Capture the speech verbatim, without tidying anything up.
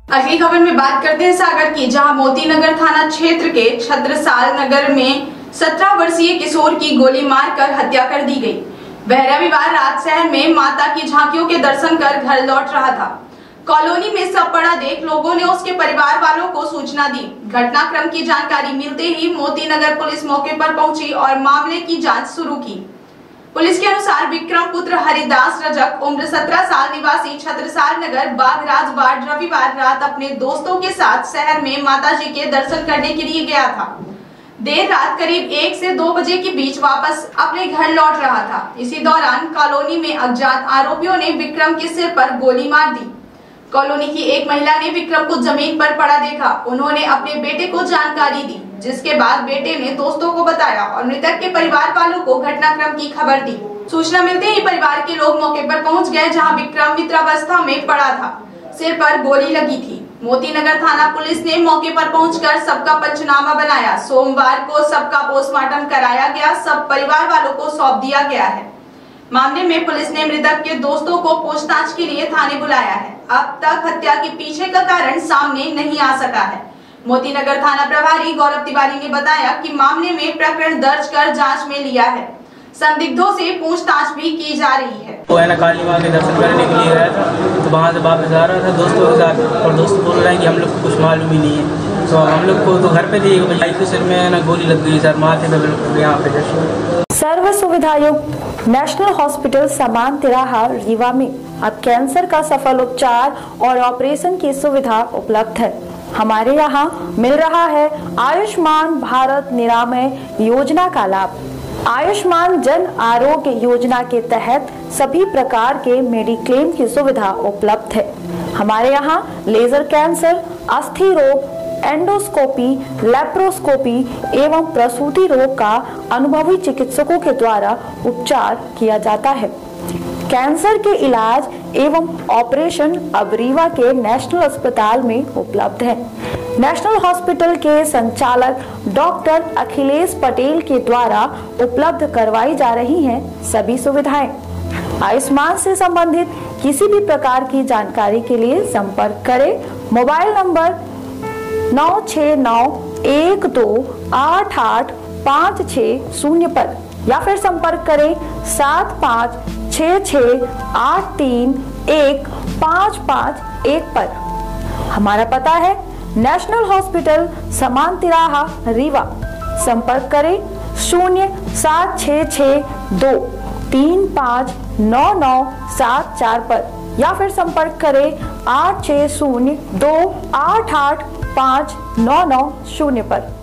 अगली खबर में बात करते हैं सागर की, जहां मोती नगर थाना क्षेत्र के छत्रसाल नगर में सत्रह वर्षीय किशोर की गोली मारकर हत्या कर दी गई। वह रविवार रात शहर में माता की झांकियों के दर्शन कर घर लौट रहा था। कॉलोनी में सब पड़ा देख लोगों ने उसके परिवार वालों को सूचना दी। घटनाक्रम की जानकारी मिलते ही मोती नगर पुलिस मौके पर पहुंची और मामले की जांच शुरू की। पुलिस के अनुसार विक्रम पुत्र हरिदास रजक उम्र सत्रह साल निवासी छत्रसाल नगर बागराज वार्ड रविवार रात अपने दोस्तों के साथ शहर में माताजी के दर्शन करने के लिए गया था। देर रात करीब एक से दो बजे के बीच वापस अपने घर लौट रहा था। इसी दौरान कॉलोनी में अज्ञात आरोपियों ने विक्रम के सिर पर गोली मार दी। कॉलोनी की एक महिला ने विक्रम को जमीन पर पड़ा देखा। उन्होंने अपने बेटे को जानकारी दी, जिसके बाद बेटे ने दोस्तों को बताया और मृतक के परिवार वालों को घटनाक्रम की खबर दी। सूचना मिलते ही परिवार के लोग मौके पर पहुंच गए, जहां विक्रम मित्रावस्था में पड़ा था, सिर पर गोली लगी थी। मोती नगर थाना पुलिस ने मौके पर पहुंचकर सबका पंचनामा बनाया। सोमवार को सबका पोस्टमार्टम कराया गया। सब परिवार वालों को सौंप दिया गया है। मामले में पुलिस ने मृतक के दोस्तों को पूछताछ के लिए थाने बुलाया है। अब तक हत्या के पीछे का कारण सामने नहीं आ सका है। मोती नगर थाना प्रभारी गौरव तिवारी ने बताया कि मामले में प्रकरण दर्ज कर जांच में लिया है। संदिग्धों से पूछताछ भी की जा रही है। वो है ना काली माँ के दर्शन करने के लिए गया था, तो वहाँ से वापस आ रहा था दोस्तों के साथ, और दोस्त बोल रहे हैं कि हम लोग को कुछ मालूम ही नहीं है। तो हम लोग को तो घर पे थी, भाई के सिर में ना गोली लग गई सर, माथे पे बिल्कुल यहाँ पे जैसे। सर्व सुविधायुक्त नेशनल हॉस्पिटल समान तिराहा रीवा में अब कैंसर का सफल उपचार और ऑपरेशन की सुविधा उपलब्ध है। हमारे यहाँ मिल रहा है आयुष्मान भारत निरामय योजना का लाभ। आयुष्मान जन आरोग्य योजना के तहत सभी प्रकार के मेडिक्लेम की सुविधा उपलब्ध है। हमारे यहाँ लेजर कैंसर, अस्थि रोग, एंडोस्कोपी, लेप्रोस्कोपी एवं प्रसूति रोग का अनुभवी चिकित्सकों के द्वारा उपचार किया जाता है। कैंसर के इलाज एवं ऑपरेशन अब रीवा के नेशनल अस्पताल में उपलब्ध है। नेशनल हॉस्पिटल के संचालक डॉक्टर अखिलेश पटेल के द्वारा उपलब्ध करवाई जा रही हैं सभी सुविधाएं। आयुष्मान से संबंधित किसी भी प्रकार की जानकारी के लिए संपर्क करें मोबाइल नंबर नौ छः नौ एक दो आठ आठ पाँच छः शून्य पर, या फिर संपर्क करें सात पाँच छः छः आठ तीन एक पाँच पाँच एक पर। हमारा पता है नेशनल हॉस्पिटल समान तिराहा रीवा। संपर्क करें शून्य सात छः छः दो तीन पाँच नौ नौ सात चार पर, या फिर संपर्क करें आठ छः शून्य दो आठ आठ पाँच नौ नौ शून्य पर।